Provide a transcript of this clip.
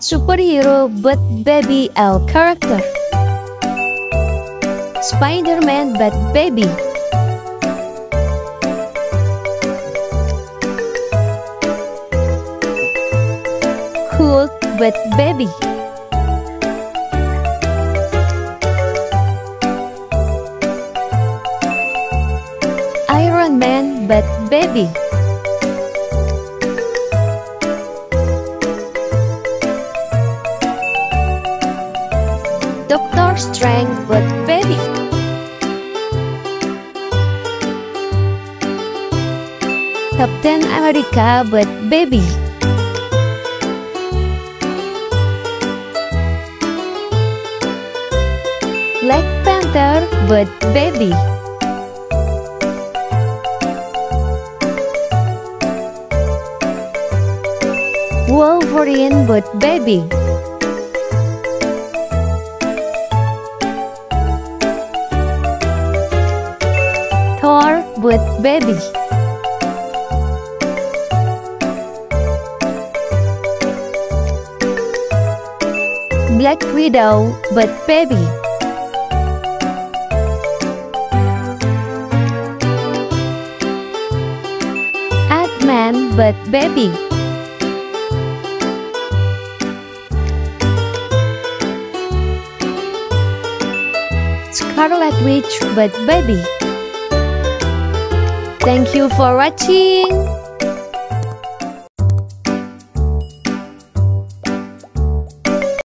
Superhero but baby L character. Spider-Man but baby. Hulk but baby. Iron Man but baby. Doctor Strange but baby. Captain America but baby. Black Panther but baby. Wolverine but baby. Thor but baby. Black Widow but baby. Ant-Man but baby. Scarlet Witch but baby. Thank you for watching.